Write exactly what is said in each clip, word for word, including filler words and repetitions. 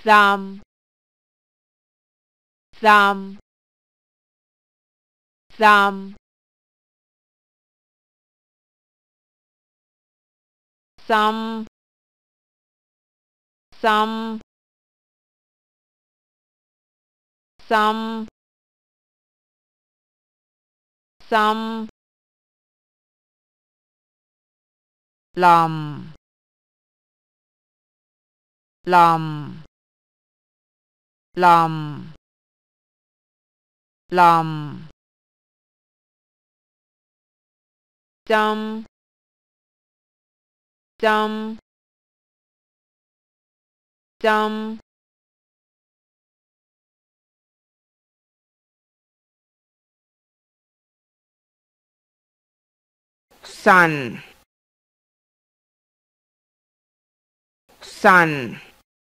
thumb, thumb, thumb, thumb, thumb, thumb, thumb, lòng, lòng, lòng, lòng, chấm, chấm, chấm, sun, sun,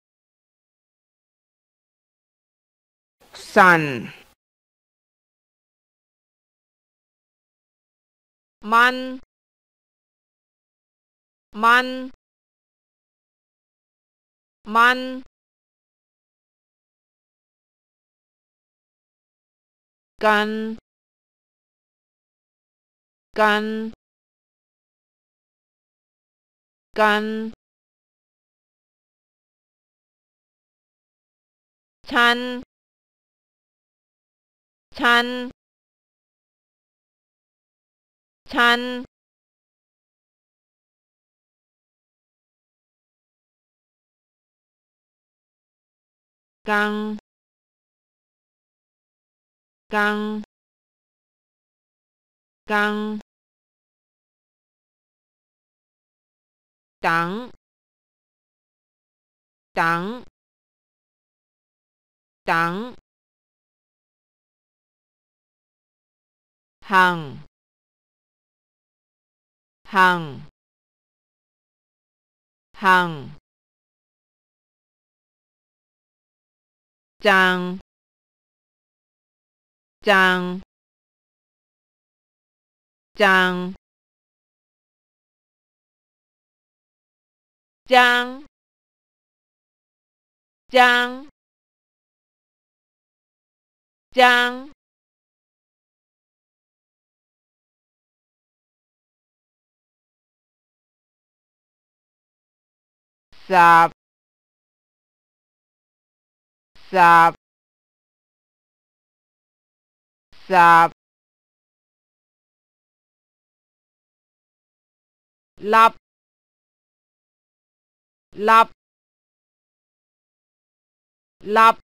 sun, man, man, man, gun, gun, gun, chan, chan, chan, căng, căng, căng, đẳng, đẳng, đẳng, hằng, hằng, hằng, trang, trang, trang, trang, trang, trang, sạp, sạp, sạp, lắp, lắp, lắp,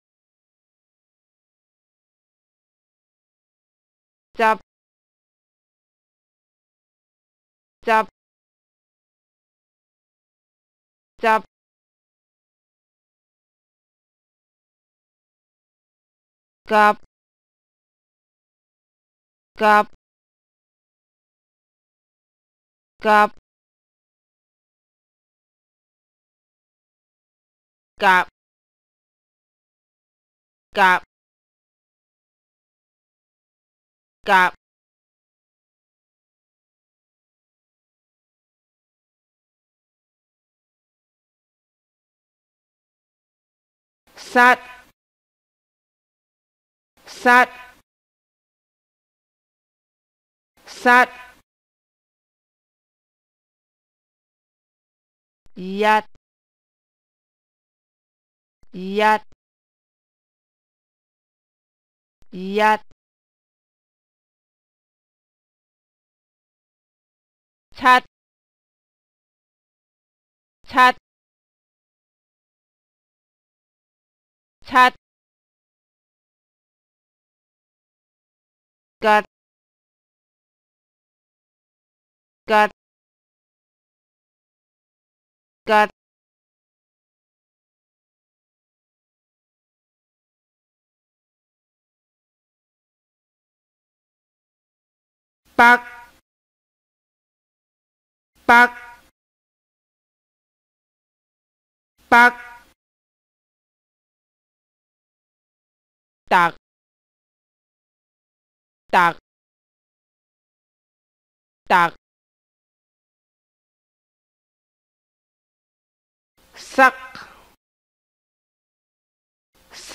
chấp, chấp, chấp, cặp, cặp, cặp, cặp, cặp, cặp, sát, sát, sát, yat, yat, yat, chát, chát, chát, cắt, cắt, cắt, bắc, bắc, bắc, tạc, tạc, tạc, sắc,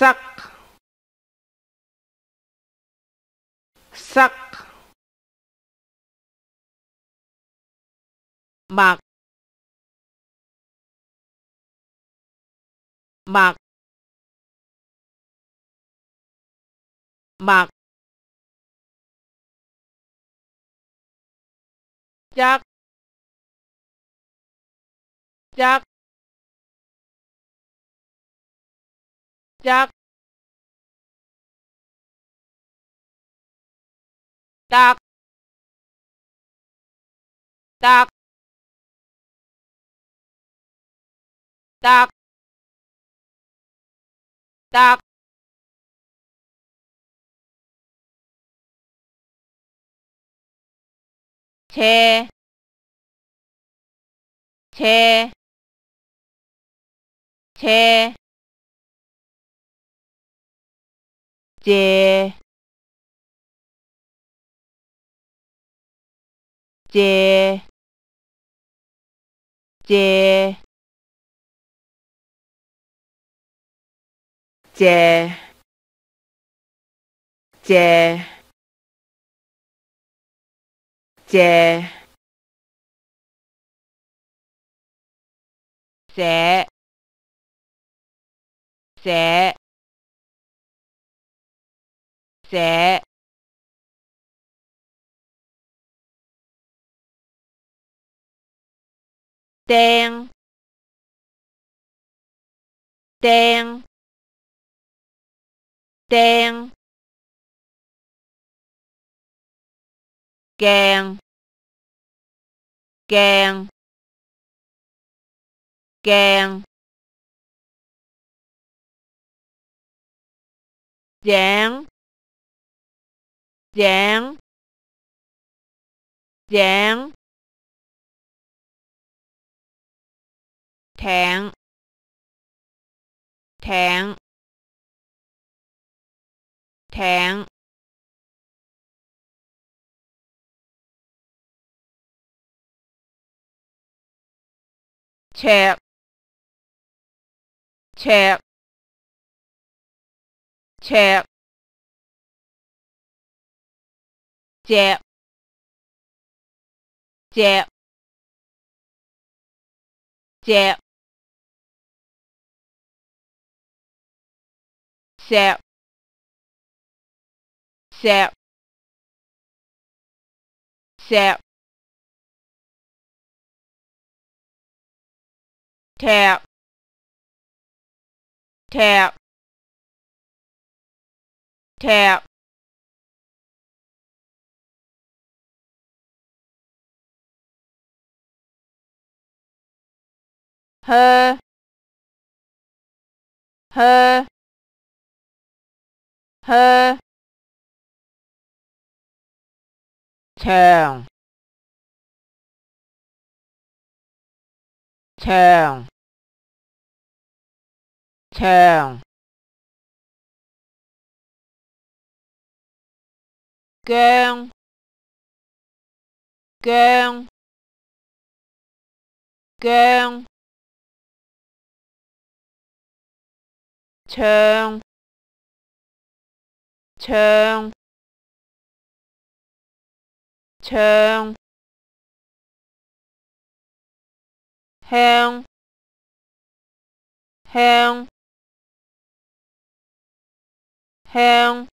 sắc, sắc, mặc, mặc, mặc, chắc, chắc, chắc, chắc, chắc, chắc, chắc, che, che, che, chè, chè, chè, chè, chè, chè, sẽ, sẽ, sẽ, đen, đen, đen, càng, càng, càng, giảng, giảng, giảng, thẹn, thẹn, thẹn, chẹt, chẹt, chẹt, chẹt, chẹt, chẹt, xẹp, xẹp, xẹp, thẹp, thẹp, thẹp, hơ, hơ, hơ, thường, thường, thường, cơn, cơn, cơn, thường, thường, thường, hơn, hơn, hơn,